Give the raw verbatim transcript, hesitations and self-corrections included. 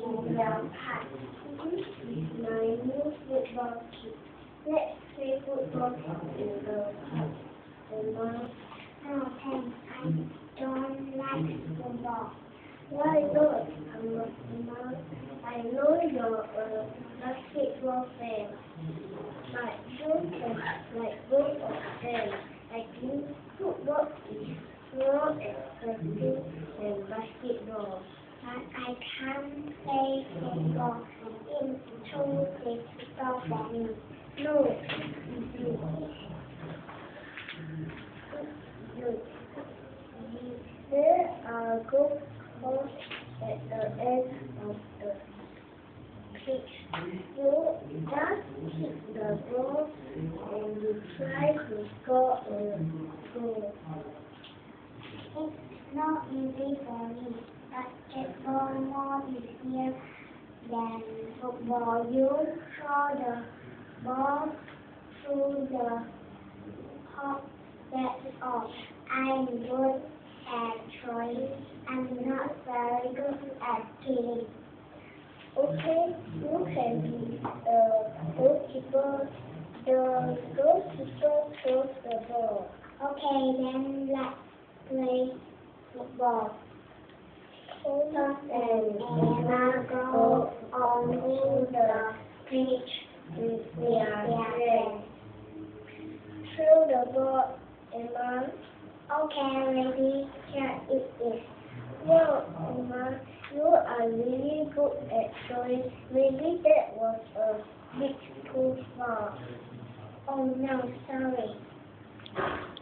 Well, hi. This is my new football kit. Let's play football in the park. Emma, no thanks. I don't like football. Why not? Emma, I know you're a basketball fan, but you can like both of them. I think football is more expensive than basketball. But I can't play football in too difficult for me. No, you, you, there are good holes at the end of the pitch. You just hit the ball and you try to score a goal. It's not easy for me. Basketball more easier than football. You throw the ball through the hop, that's all. I'm good at throwing. I'm not very good at killing. Okay, you can be the goalkeeper. The goalkeeper throws the ball. Okay, then let's play football. Thomas and Emma go onto the pitch with their friends. Throw the ball, Emma. Okay, ready? Here it is. Wow, Emma, you are really good at throwing. Maybe that was a bit too far. Oh no, sorry.